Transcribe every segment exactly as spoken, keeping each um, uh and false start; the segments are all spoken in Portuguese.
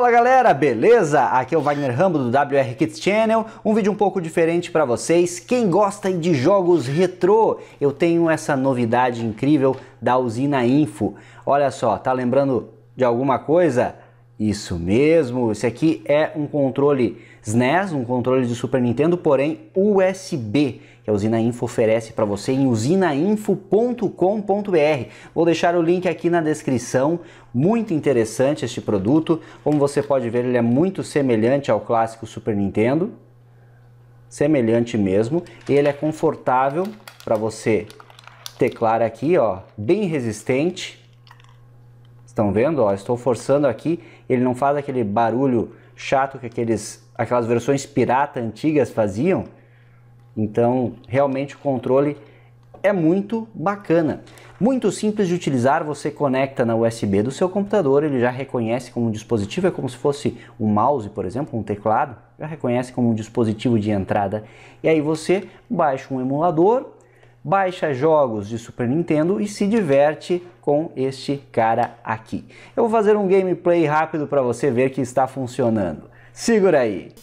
Fala galera, beleza? Aqui é o Wagner Rambo do W R Kids Channel, um vídeo um pouco diferente para vocês. Quem gosta de jogos retrô, eu tenho essa novidade incrível da Usina Info. Olha só, tá lembrando de alguma coisa? Isso mesmo, esse aqui é um controle S N E S, um controle de Super Nintendo, porém U S B, que a Usina Info oferece para você em usina info ponto com ponto br. Vou deixar o link aqui na descrição. Muito interessante este produto. Como você pode ver, ele é muito semelhante ao clássico Super Nintendo. Semelhante mesmo. E ele é confortável para você teclar aqui, ó, bem resistente. Estão vendo? Ó, estou forçando aqui. Ele não faz aquele barulho chato que aqueles, aquelas versões pirata antigas faziam. Então, realmente o controle é muito bacana. Muito simples de utilizar, você conecta na U S B do seu computador, ele já reconhece como um dispositivo, é como se fosse um mouse, por exemplo, um teclado, já reconhece como um dispositivo de entrada. E aí você baixa um emulador, baixa jogos de Super Nintendo e se diverte com este cara aqui. Eu vou fazer um gameplay rápido para você ver que está funcionando. Segura aí!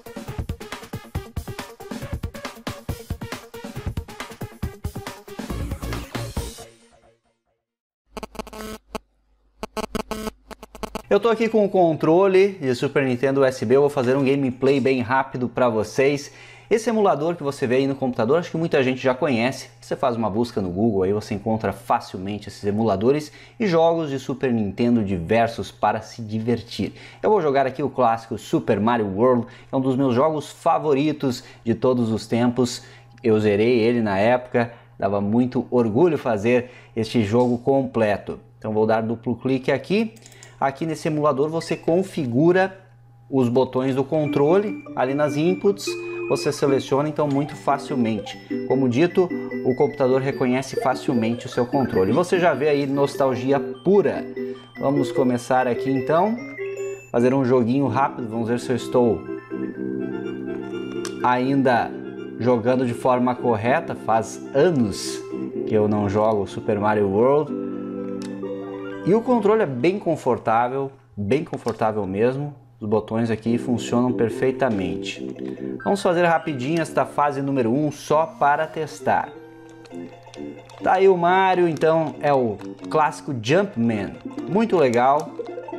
Eu tô aqui com o controle de Super Nintendo U S B, eu vou fazer um gameplay bem rápido para vocês. Esse emulador que você vê aí no computador, acho que muita gente já conhece. Você faz uma busca no Google, aí você encontra facilmente esses emuladores e jogos de Super Nintendo diversos para se divertir. Eu vou jogar aqui o clássico Super Mario World, é um dos meus jogos favoritos de todos os tempos. Eu zerei ele na época, dava muito orgulho fazer este jogo completo. Então vou dar duplo clique aqui. Aqui nesse emulador você configura os botões do controle, ali nas inputs você seleciona então muito facilmente. Como dito, o computador reconhece facilmente o seu controle. Você já vê aí nostalgia pura. Vamos começar aqui então, fazer um joguinho rápido, vamos ver se eu estou ainda jogando de forma correta. Faz anos que eu não jogo Super Mario World. E o controle é bem confortável, bem confortável mesmo. Os botões aqui funcionam perfeitamente. Vamos fazer rapidinho esta fase número um só para testar. Tá aí o Mario, então é o clássico Jumpman. Muito legal.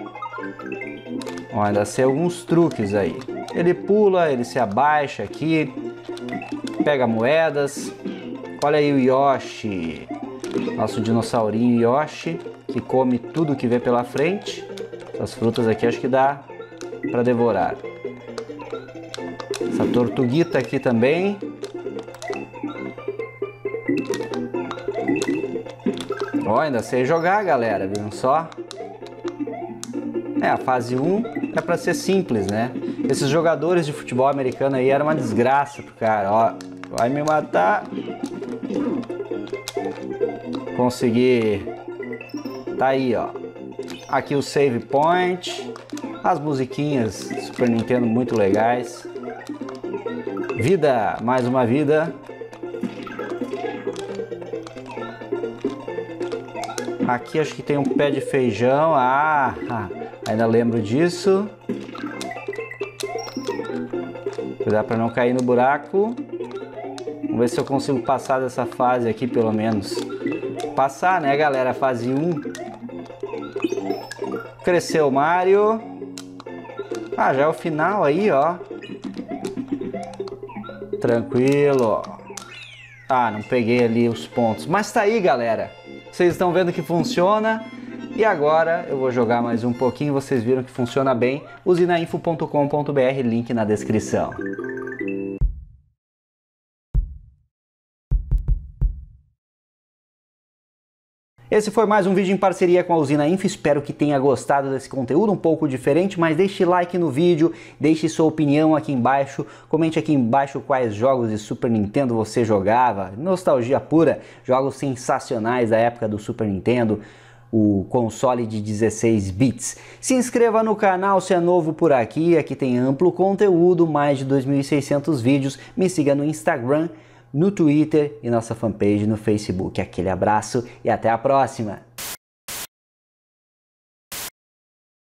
Ó, ainda sei alguns truques aí. Ele pula, ele se abaixa aqui, pega moedas. Olha aí o Yoshi, nosso dinossaurinho Yoshi, que come tudo que vê pela frente. Essas frutas aqui acho que dá para devorar. Essa tortuguita aqui também. Ó, ainda sei jogar, galera, viu só? É, a fase um é para ser simples, né? Esses jogadores de futebol americano aí era uma desgraça pro cara, ó. Vai me matar. Consegui. Tá aí, ó. Aqui o save point. As musiquinhas Super Nintendo muito legais. Vida, mais uma vida. Aqui acho que tem um pé de feijão. Ah, ainda lembro disso. Cuidado para não cair no buraco. Vamos ver se eu consigo passar dessa fase aqui pelo menos. Passar, né, galera? Fase um. Cresceu o Mario. Ah, já é o final aí, ó. Tranquilo. Ah, não peguei ali os pontos. Mas tá aí, galera. Vocês estão vendo que funciona. E agora eu vou jogar mais um pouquinho. Vocês viram que funciona bem. usina info ponto com ponto br, link na descrição. Esse foi mais um vídeo em parceria com a Usina Info, espero que tenha gostado desse conteúdo um pouco diferente, mas deixe like no vídeo, deixe sua opinião aqui embaixo, comente aqui embaixo quais jogos de Super Nintendo você jogava, nostalgia pura, jogos sensacionais da época do Super Nintendo, o console de dezesseis bits. Se inscreva no canal se é novo por aqui, aqui tem amplo conteúdo, mais de dois mil e seiscentos vídeos, me siga no Instagram, no Twitter e nossa fanpage no Facebook. Aquele abraço e até a próxima!